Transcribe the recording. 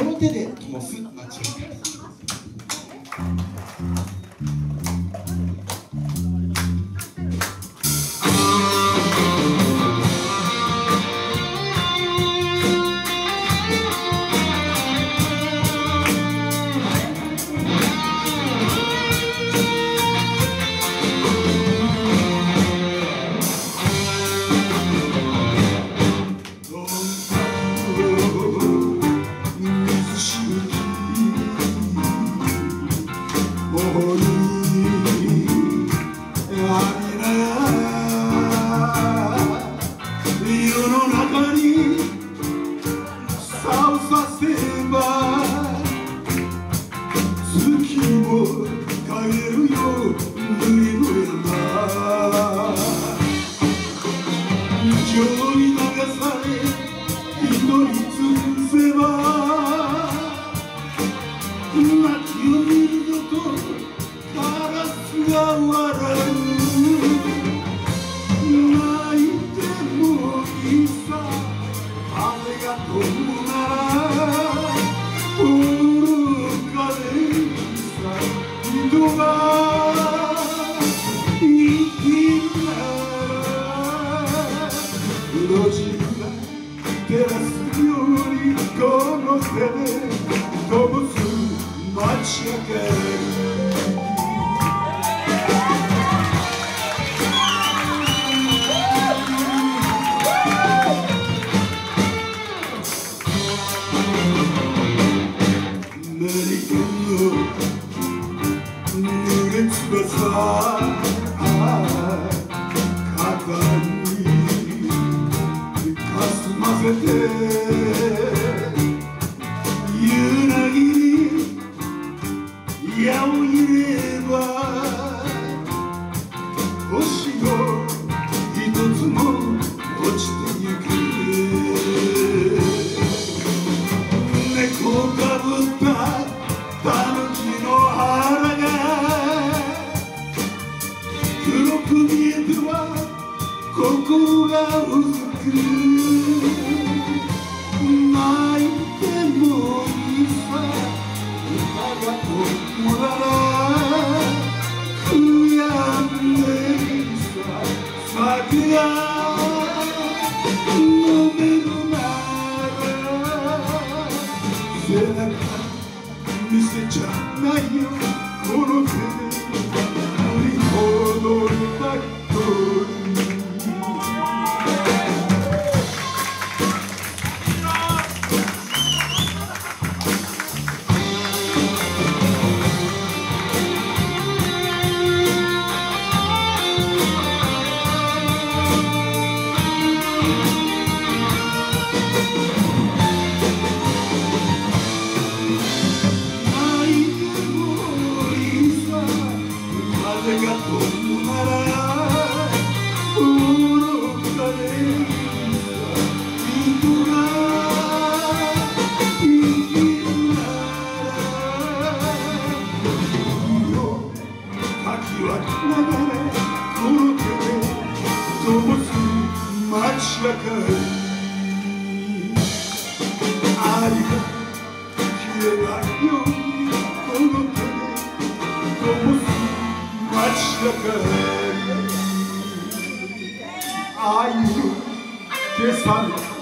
この手で灯す街明かり。世の中にさをさせば月も陰るよ塗りの山情に流され人に潰せば泣きを見るぞとカラスが笑う泣いてもいいさ風が飛ぶなら愚かでいいさ人が生きるなら路地が照らすようにこの手で灯す街明かり濡れ翼肩にかすませて夕凪に矢を入れば星の一つも落ちてゆく猫かぶった狸の腹が黒く見えては心がうずく泣いてもいいさ歌が飛ぶなら悔やんでいいさ酒が飲めるなら背中見せちゃないよこの手で振り戻るばっかり風が飛ぶなら愚かでいいさ人が生きるなら海を滝は流れこの手で灯す街明かり愛が消えないようにこの手で灯す街明かり愛の消された